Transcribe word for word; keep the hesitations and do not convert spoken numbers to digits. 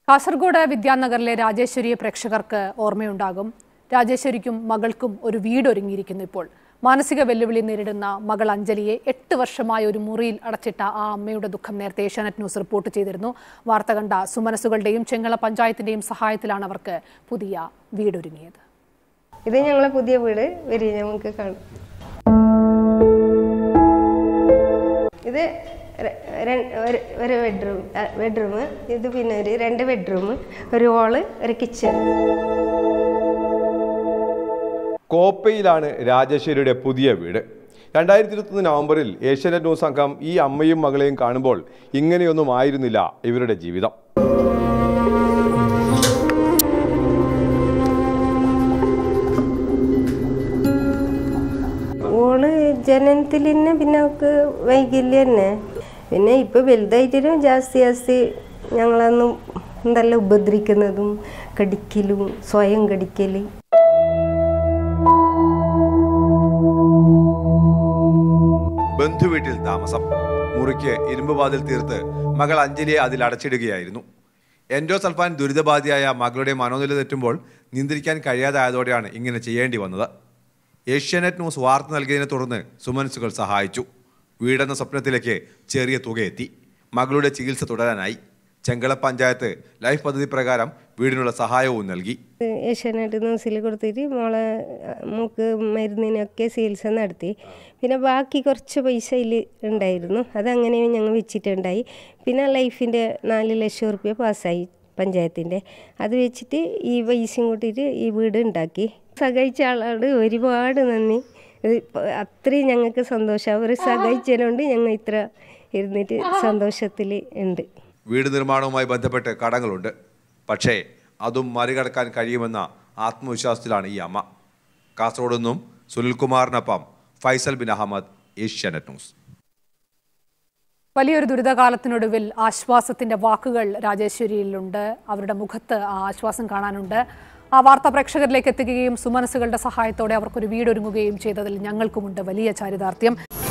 കാസർഗോഡ് വിദ്യാനഗറിലെ രാജേശ്വരിയെ പ്രേക്ഷകർക്ക് ഓർമ്മയുണ്ടാകും. രാജേശ്വരിക്കും മകൾക്കും ഒരു വീട് ഒരുങ്ങിയിരിക്കുന്നു. ഇപ്പോൾ മാനസിക വെല്ലുവിളി നേരിടുന്ന മകൾ അഞ്ജലിയെ എട്ട് വർഷമായി ഒരു മുറിയിൽ അടച്ചിട്ട ആ അമ്മയുടെ ദുഃഖം നേരത്തെ ഏഷ്യാനെറ്റ് ന്യൂസ് റിപ്പോർട്ട് ചെയ്തിരുന്നു. വാർത്ത കണ്ട സുമനസുകളുടെയും ചെങ്ങള പഞ്ചായത്തിന്റെയും സഹായത്തിലാണ് അവർക്ക് പുതിയ വീടൊരുങ്ങിയത്. ഇത് ഞങ്ങളെ പുതിയ വീട് വരി നമുക്ക് കാണാം. ഇത് ഒരു ബെഡ്റൂം ബെഡ്റൂം ഇത് പിന്നെ ഒരു രണ്ട് ബെഡ്റൂം, ഒരു ഹോള്, ഒരു കിച്ചൺ. കോപ്പയിലാണ് രാജേശ്വരിയുടെ പുതിയ വീട്. രണ്ടായിരത്തി ഇരുപത്തൊന്ന് നവംബറിൽ ഏഷ്യാനെറ്റ് ന്യൂസ് സംഘം ഈ അമ്മയും മകളെയും കാണുമ്പോൾ ഇങ്ങനെയൊന്നും ആയിരുന്നില്ല ഇവരുടെ ജീവിതം. ഓള് ജനനത്തിൽ തന്നെ പിന്നെ അവൾക്ക് വൈകല്യം തന്നെ. പിന്നെ ഇപ്പം വലുതായിട്ടും ജാസ്തി ജാസ്തി ഞങ്ങളൊന്നും എന്തെല്ലാം ഉപദ്രവിക്കുന്നതും കടിക്കലും സ്വയം കടിക്കൽ. ബന്ധുവീട്ടിൽ താമസം. മുറിക്ക് ഇരുമ്പ് വാതിൽ തീർത്ത് മകൾ അഞ്ജലിയെ അതിൽ അടച്ചിടുകയായിരുന്നു. എൻഡോസൾഫാൻ ദുരിതബാധിയായ മകളുടെ മനോനില തെറ്റുമ്പോൾ നിയന്ത്രിക്കാൻ കഴിയാതായതോടെയാണ് ഇങ്ങനെ ചെയ്യേണ്ടി വന്നത്. ഏഷ്യാനെറ്റ് ന്യൂസ് വാർത്ത നൽകിയതിനെ തുടർന്ന് സുമനസുകൾ സഹായിച്ചു. വീടെന്ന സ്വപ്നത്തിലേക്ക് ചെറിയ തുക എത്തി. മകളുടെ ചികിത്സ തുടരാനായി ചെങ്കള പഞ്ചായത്ത് ലൈഫ് പദ്ധതി പ്രകാരം വീടിനുള്ള സഹായവും നൽകി. ഏഷ്യാനെറ്റ് ന്യൂസിൽ കൊടുത്തിട്ട് മോളെ മൂക്ക് മരുന്നിനൊക്കെ ചികിത്സ നടത്തി. പിന്നെ ബാക്കി കുറച്ച് പൈസ ഇതിൽ ഉണ്ടായിരുന്നു, അതങ്ങനെ ഞങ്ങൾ വെച്ചിട്ടുണ്ടായി. പിന്നെ ലൈഫിൻ്റെ നാല് ലക്ഷം റുപ്യ പാസ്സായി പഞ്ചായത്തിൻ്റെ. അത് വെച്ചിട്ട് ഈ പൈസയും കൂട്ടിയിട്ട് ഈ വീട് ഉണ്ടാക്കി. സഹായിച്ച ആളോട് ഒരുപാട് നന്ദി. അത്രയും ഞങ്ങൾക്ക് സന്തോഷം. അവർ സഹായിച്ചതുകൊണ്ട് ഞങ്ങൾ ഇത്ര ഇരുന്നിട്ട് സന്തോഷത്തിൽ ഉണ്ട്. വീട് നിർമ്മാണവുമായി ബന്ധപ്പെട്ട് കടങ്ങളുണ്ട്, പക്ഷേ അതും മറികടക്കാൻ കഴിയുമെന്ന ആത്മവിശ്വാസത്തിലാണ് ഈ അമ്മ. കാസർഗോഡ് നിന്നും സുനിൽകുമാറിനൊപ്പം ഫൈസൽ ബിൻ അഹമ്മദ്, ഏഷ്യാനെറ്റ് ന്യൂസ്. വലിയൊരു ദുരിതകാലത്തിനൊടുവിൽ ആശ്വാസത്തിന്റെ വാക്കുകൾ രാജേശ്വരിയിലുണ്ട്. അവരുടെ മുഖത്ത് ആ ആശ്വാസം കാണാനുണ്ട്. ആ വാർത്ത പ്രേക്ഷകരിലേക്ക് എത്തുകയും സുമനസുകളുടെ സഹായത്തോടെ അവർക്കൊരു വീടൊരുങ്ങുകയും ചെയ്തതിൽ ഞങ്ങൾക്കുമുണ്ട് വലിയ ചാരിതാർത്ഥ്യം.